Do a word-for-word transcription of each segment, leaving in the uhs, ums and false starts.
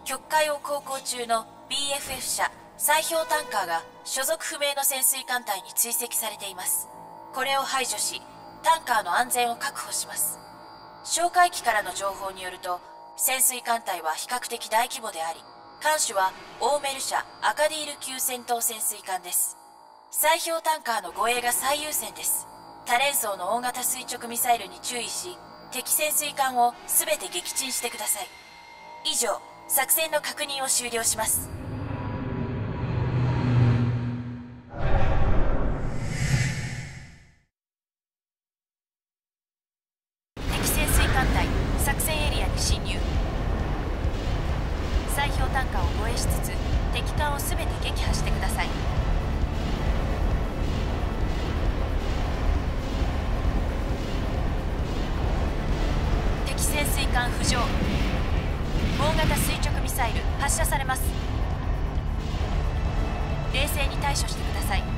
曲海を航行中の ビーエフエフ 社砕氷タンカーが所属不明の潜水艦隊に追跡されています。これを排除し、タンカーの安全を確保します。哨戒機からの情報によると、潜水艦隊は比較的大規模であり、艦首はオーメル社アカディール級戦闘潜水艦です。砕氷タンカーの護衛が最優先です。多連装の大型垂直ミサイルに注意し、敵潜水艦を全て撃沈してください。以上、作戦の確認を終了します。敵潜水艦隊作戦エリアに侵入。砕氷タンカーを護衛しつつ敵艦を全て撃破してください。敵潜水艦浮上。大型垂直ミサイル発射されます。冷静に対処してください。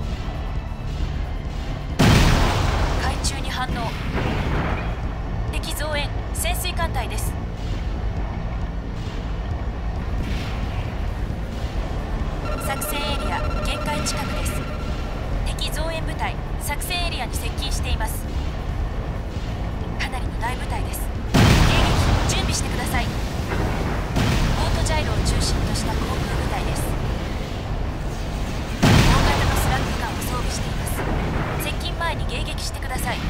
海中に反応。敵増援潜水艦隊です。作戦エリア限界近くです。敵増援部隊作戦エリアに接近しています。かなりの大部隊です。迎撃準備してください。オートジャイロを中心とした航空部隊です。大型のスラッグガンを装備しています。接近前に迎撃してください。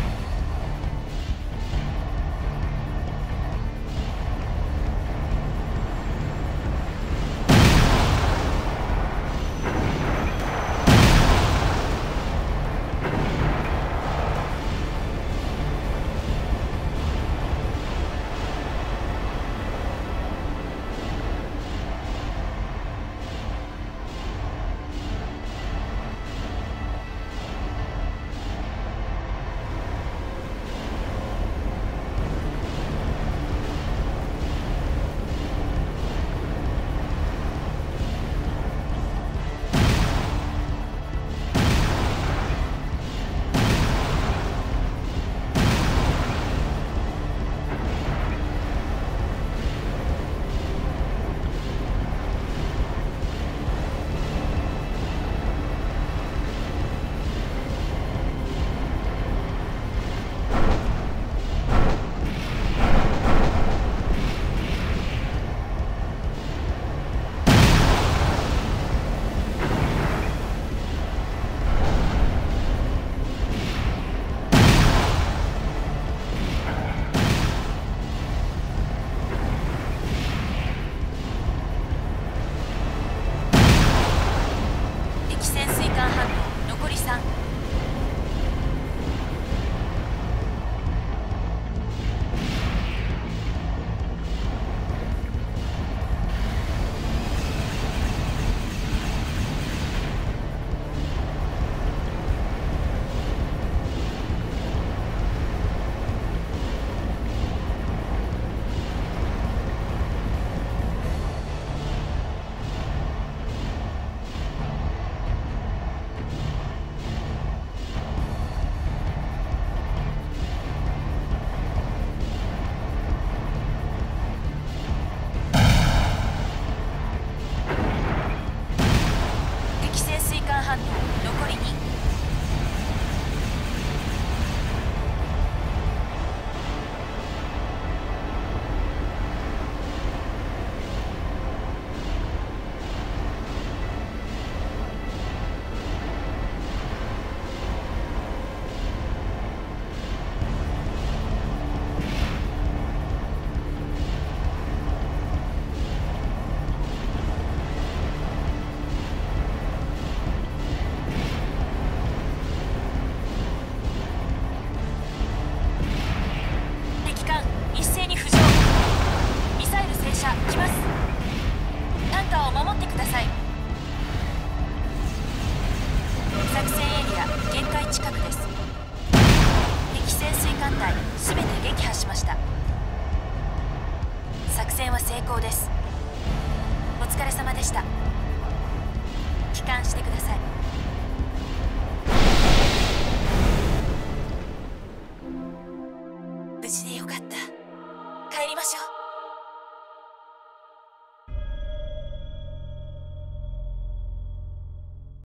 作戦は成功です。お疲れ様でした。帰還してください。